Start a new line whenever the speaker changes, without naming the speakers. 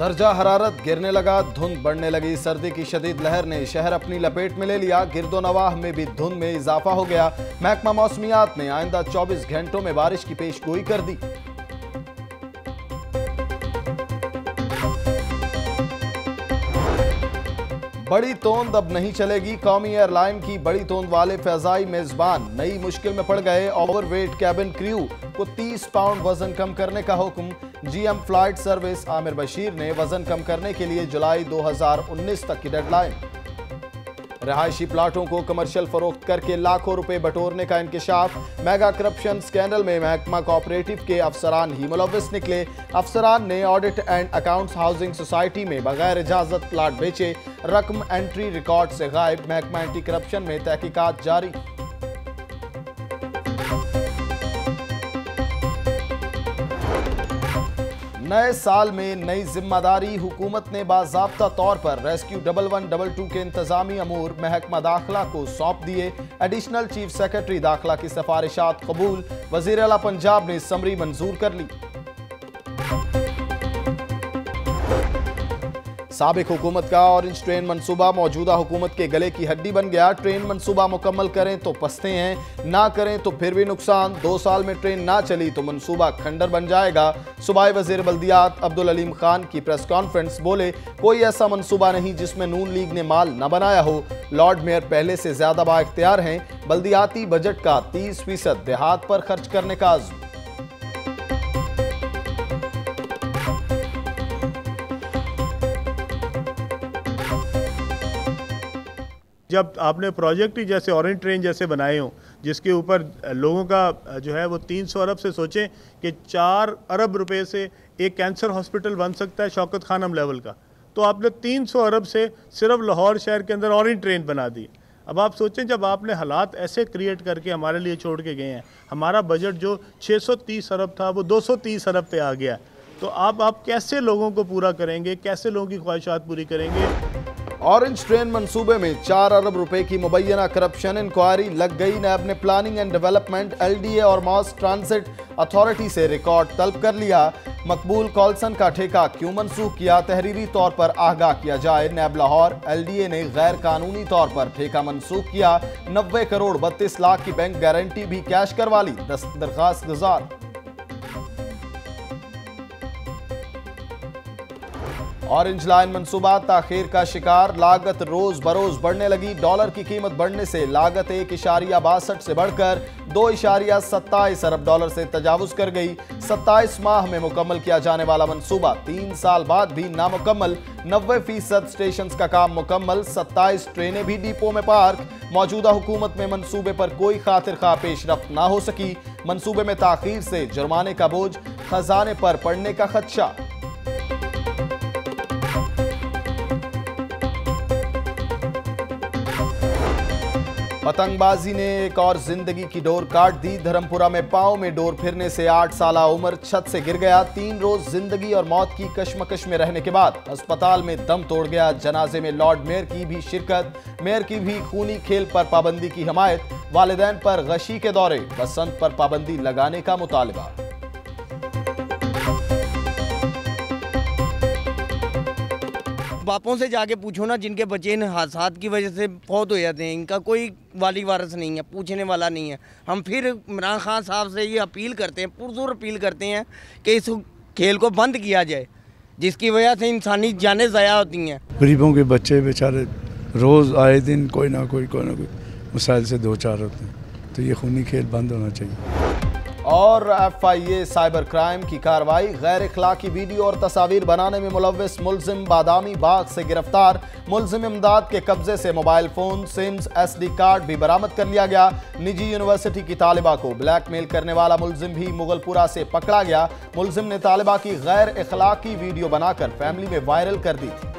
दर्जा हरारत गिरने लगा, धुंध बढ़ने लगी। सर्दी की शदीद लहर ने शहर अपनी लपेट में ले लिया। गिरदो नवाह में भी धुंध में इजाफा हो गया। महकमा मौसमियात ने आइंदा 24 घंटों में बारिश की पेशगोई कर दी। बड़ी तोंद अब नहीं चलेगी। कौमी एयरलाइन की बड़ी तोंद वाले फैजाई मेजबान नई मुश्किल में पड़ गए। ओवरवेट कैबिन क्रू को 30 पाउंड वजन कम करने का हुक्म। GM flight service Amir Bashir ने वजन कम करने के लिए जुलाई 2019 तक की डेडलाइन। रहायशी प्लाटों को कमर्शियल फरोख्त करके लाखों रुपए बटोरने का इंकशाफ। मेगा करप्शन स्कैंडल में महकमा कोऑपरेटिव के अफसरान ही मुलव्विस निकले। अफसरान ने audit and accounts housing society में बगैर इजाजत प्लाट बेचे। रकम एंट्री रिकॉर्ड से गायब। महकमा एंटी करप्शन में तहकीकात जारी। नए साल में नई जिम्मेदारी। हुकूमत ने बाज़ाब्ता तौर पर रेस्क्यू 1122 के इंतजामी अमूर महकमा दाखिला को सौंप दिए। एडिशनल चीफ सेक्रेटरी दाखिला की सिफारिशात कबूल। वज़ीर आला पंजाब ने समरी मंजूर कर ली। साबिक हुकूमत का ऑरेंज ट्रेन मंसूबा मौजूदा हुकूमत के गले की हड्डी बन गया। ट्रेन मंसूबा मुकम्मल करें तो पछते हैं, ना करें तो फिर भी नुकसान। 2 साल में ट्रेन ना चली तो मंसूबा खंडर बन जाएगा। सूबाई वज़ीर बल्दियात अब्दुल अलीम खान की प्रेस कॉन्फ्रेंस। बोले, कोई ऐसा मंसूबा नहीं जिसमें नून लीग ने माल न बनाया हो। लॉर्ड मेयर पहले से ज्यादा बाइख्तियार हैं। बल्दियाती बजट का 30% देहात पर खर्च करने का आज़म।
जब आपने प्रोजेक्ट ही जैसे ऑरेंज ट्रेन जैसे बनाए हों जिसके ऊपर लोगों का जो है वो 300 अरब से सोचें कि 4 अरब रुपए से एक कैंसर हॉस्पिटल बन सकता है शौकत खानम लेवल का, तो आपने 300 अरब से सिर्फ लाहौर शहर के अंदर ऑरेंज ट्रेन बना दी। अब आप सोचें जब आपने हालात ऐसे क्रिएट करके हमारे लिए छोड़ के गए हैं, हमारा बजट जो 630 अरब था वो 230 अरब पे आ गया, तो आप कैसे लोगों को पूरा करेंगे, कैसे लोगों की ख्वाहिशात पूरी करेंगे।
ऑरेंज ट्रेन मंसूबे में 4 अरब रुपए की मुबैना करप्शन इंक्वायरी लग गई। नैब ने प्लानिंग एंड डेवलपमेंट, एलडीए और मास ट्रांजिट अथॉरिटी से रिकॉर्ड तलब कर लिया। मकबूल कॉल्सन का ठेका क्यों मनसूख किया, तहरीरी तौर पर आगाह किया जाए। नैब लाहौर, एलडीए ने गैर कानूनी तौर पर ठेका मनसूख किया। 90 करोड़ 32 लाख की बैंक गारंटी भी कैश करवा ली। दरखास्त गुजार। ऑरेंज लाइन मंसूबा ताखीर का शिकार। लागत रोज बरोज बढ़ने लगी। डॉलर की कीमत बढ़ने से लागत 1.62 से बढ़कर 2.27 अरब डॉलर से तजावुज कर गई। 27 माह में मुकम्मल किया जाने वाला मंसूबा 3 साल बाद भी नामुकम्मल। 90% स्टेशन का काम मुकम्मल। 27 ट्रेनें भी डिपो में पार्क। मौजूदा हुकूमत में मंसूबे पर कोई खातिर खा पेशरफ्त ना हो सकी। मंसूबे में ताखीर से जुर्माने का बोझ खजाने पर पड़ने का खदशा। पतंगबाजी ने एक और जिंदगी की डोर काट दी। धर्मपुरा में पांव में डोर फिरने से 8 साला उमर छत से गिर गया। 3 रोज जिंदगी और मौत की कश्मकश में रहने के बाद अस्पताल में दम तोड़ गया। जनाजे में लॉर्ड मेयर की भी शिरकत। मेयर की भी खूनी खेल पर पाबंदी की हिमायत। वालिदैन पर गशी के दौरे। बसंत पर पाबंदी लगाने का मुतालबा।
बापों से जाके पूछो ना जिनके बच्चे इन हादसात की वजह से फौत हो जाते हैं, इनका कोई वाली वारस नहीं है, पूछने वाला नहीं है। हम फिर इमरान-खान साहब से ये अपील करते हैं, पुरजोर अपील करते हैं कि इस खेल को बंद किया जाए, जिसकी वजह से इंसानी जानें ज़ाया होती हैं।
गरीबों के बच्चे बेचारे रोज़ आए दिन कोई ना कोई मसाइल से 2-4 होते हैं, तो ये खूनी खेल बंद होना चाहिए।
और FIA साइबर क्राइम की कार्रवाई। गैर इखलाकी वीडियो और तस्वीर बनाने में मुलव्विस मुलजिम बादामी बाग से गिरफ्तार। मुलजिम इमदाद के कब्जे से mobile phone, SIMs, SD card भी बरामद कर लिया गया। निजी यूनिवर्सिटी की तालिबा को ब्लैकमेल करने वाला मुलजिम भी मुगलपुरा से पकड़ा गया। मुलजिम ने तालिबा की गैर इखलाकी वीडियो बनाकर फैमिली में वायरल कर दी थी।